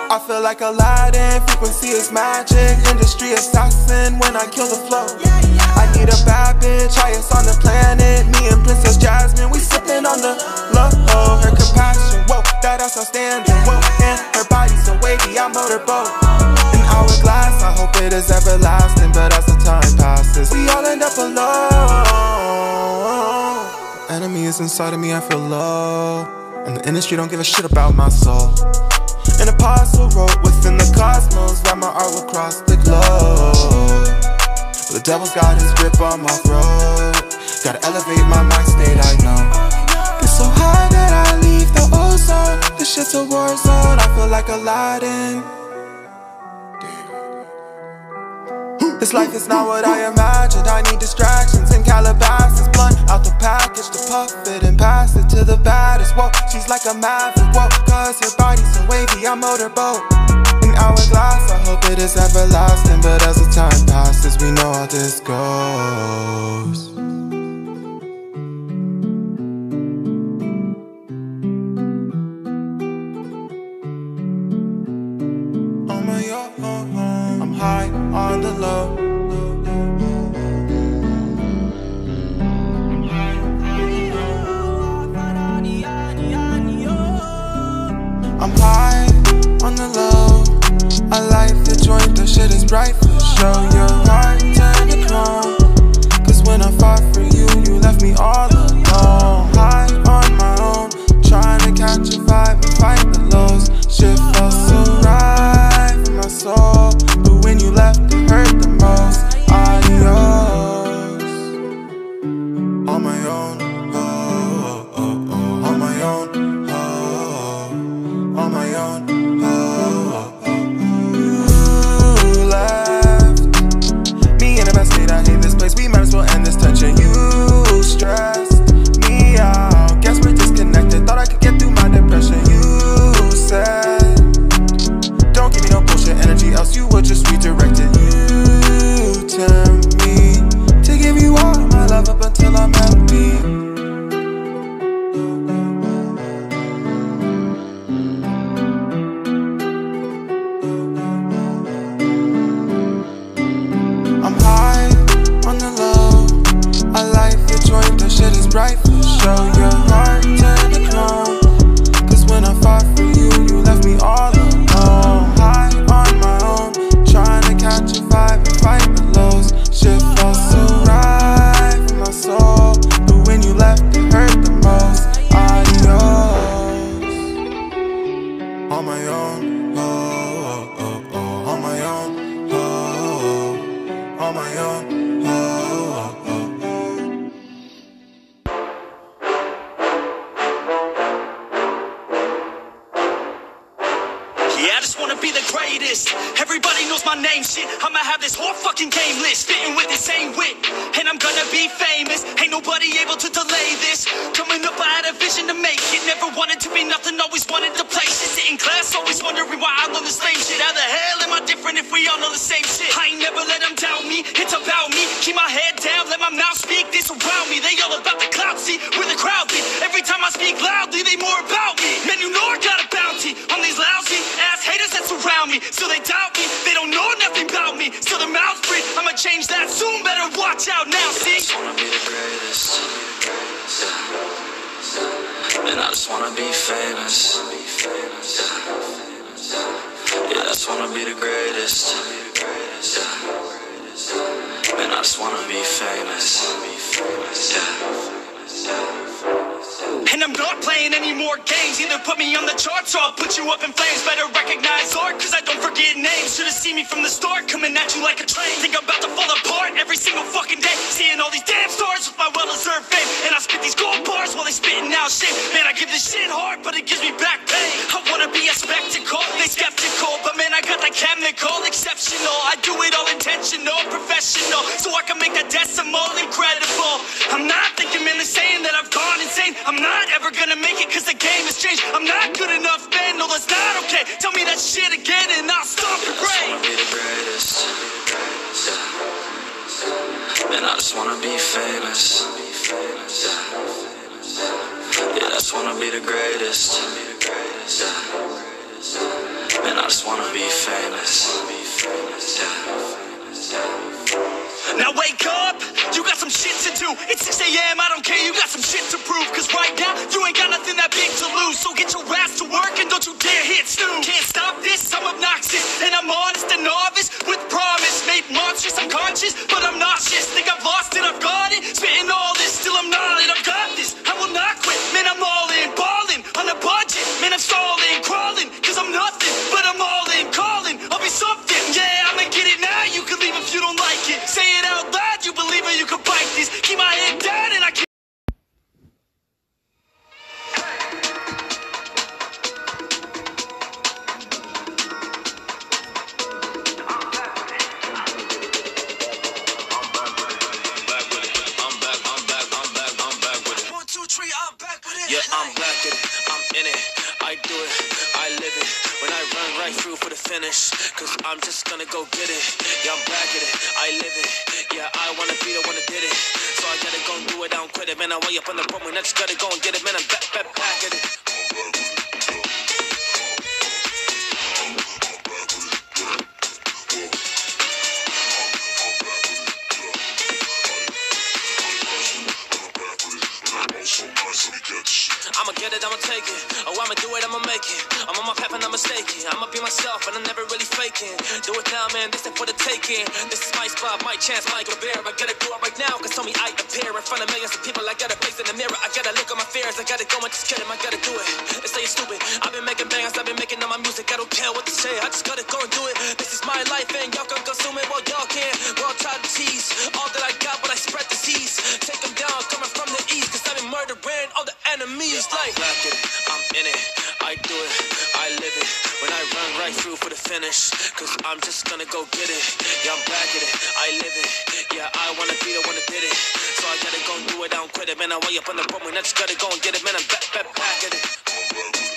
I feel like Aladdin, frequency is magic. Industry assassin when I kill the flow. I need a bad bitch, highest on the planet. Me and Princess Jasmine, we sippin' on the low. Her compassion, whoa, that ass outstanding. Whoa, and her body so wavy, I motorboat. An hourglass, I hope it is everlasting. But as the time passes, we all end up alone. The enemy is inside of me, I feel low. And the industry don't give a shit about my soul. An apostle wrote within the cosmos that my art will cross the globe. But the devil's got his grip on my throat. Gotta elevate my mind state, I know. Get so high that I leave the ozone. This shit's a war zone, I feel like Aladdin. This life is not what I imagined. I need distractions and Calabasas. Blunt out the package to puff it and pass it to the baddest. Whoa, she's like a maverick. Whoa, cause her body's so wavy, I motorboat. An hourglass, I hope it is everlasting. But as the time passes, we know how this goes. On my own, I'm high on the low. I'm high on the low. I light the joint, the shit is bright for show. Your heart turned to chrome. Cause when I fought for you, you left me all alone. High on my own, trying to catch a vibe and fight the lows. Shit felt so right for my soul. But when you left, it hurt the most. Adios. On my own, oh, oh, oh, oh. On my own, oh, on my own, oh, oh, oh. You left me in the best state, I hate this place. We might as well end this tension. You stressed me out. Guess we're disconnected. Thought I could get through my depression. You said don't give me no bullshit energy, else you would just redirect it. You tempt me to give you all my love up until I'm empty. I'm high on the low. I light the joint, the shit is bright for show. Your heart turned to chrome. Cause when I fought for you, you left me all alone. High on my own, trying to catch a vibe and fight the lows. Shit felt so right for my soul. But when you left, it hurt the most. Adios. On my own, oh, oh, oh, oh. On my own, oh, oh. On my own, oh, oh, oh. Yeah, I just wanna be the greatest. Everybody knows my name, shit. I'ma have this whole fucking game list, spitting with the same wit, and I'm gonna be famous. Ain't nobody able to delay this. Coming up, I had a vision to make it. Never wanted to be nothing, always wanted to play shit. Sit in class, always wondering why I know the same shit. How the hell am I different if we all know the same shit? I ain't never let them doubt me, it's about me. Keep my head down, let my mouth speak. This around me, they all about the clout, see where the crowd be. Every time I speak loudly, they more about me. Man, you know I got a bounty on these lousy ass haters that surround me. So they doubt me, they don't know nothing about me. Still their mouths free, I'ma change that soon. Better watch out now, see? I just wanna be the greatest. And I just wanna be famous. Yeah, I just wanna be the greatest. And I just wanna be famous. And I'm not playing any more games. Either put me on the charts or I'll put you up in flames. Better recognize art, cause I don't forget names. Should've seen me from the start, coming at you like a train. Think I'm about to fall apart every single fucking day. Seeing all these damn stars with my well-deserved fame. And I spit these gold bars while they spitting out shit. Man, I give this shit hard, but it gives me back pain. I wanna be a spectacle, they skeptical. But man, I got that chemical, exceptional. I do it all intentional, professional. So I can make that decimal incredible. I'm not thinking, man, they're saying that I've gone insane. I'm not ever gonna make it cause the game has changed. I'm not good enough, man, no that's not okay. Tell me that shit again and I'll stop your brain. I just wanna be the greatest. Man, I just wanna be famous. Yeah, I just wanna be the greatest. Man, Man, I just wanna be famous. Now wake up, you got some shit to do. It's 6 a.m., I don't care, you got some shit to prove. Cause right now, you ain't got nothing that big to lose. So get your ass to work and don't you dare hit snooze. Can't stop this, I'm obnoxious. And I'm honest and novice with promise. Made monstrous, I'm conscious, but I'm nauseous. Think I've lost it, I've got it. Spitting all this, still I'm not it. I've got this, I will not quit. Man, I'm all in, ballin' on a budget. Man, I'm stalling, crawling, cause I'm nothing. But I'm all in, calling, I'll be something. Yeah, I'ma get it now, you can leave if you don't like it. Say it out loud, you believe it, you can bite this. Keep my head down and I can't. Yeah, I'm back at it, I'm in it, I do it, I live it. When I run right through for the finish, cause I'm just gonna go get it. Yeah, I'm back at it, I live it. Yeah, I wanna be the one that did it. So I gotta go and do it, I don't quit it. Man, I'm way up on the road, man, I just gotta go and get it. Man, I'm back at it. I'ma get it, I'ma take it. Oh, I'ma do it, I'ma make it. I'm on my path and I'm mistaken. I'ma be myself and I'm never really faking. Do it now, man, this ain't for the taking. This is my spot, my chance, my bear. I gotta do it right now, cause tell me I appear in front of millions of people. I gotta face in the mirror, I gotta look at my fears. I gotta go and just kill them, I gotta do it. They say it's stupid, I've been making bangers, I've been making all my music. I don't care what they say, I just gotta go and do it. This is my life and y'all can consume it, well y'all can. Well, try to tease all that I got, but I spread disease. Take them down, coming from the east, cause I've been murdering all the enemies. Like, I'm back at it, I'm in it, I do it, I live it. When I run right through for the finish, cause I'm just gonna go get it. Yeah, I'm back at it, I live it. Yeah, I wanna be the one that did it. So I gotta go and do it, I don't quit it. Man, I'm way up on the road, man, I just gotta go and get it. Man, I'm back at it.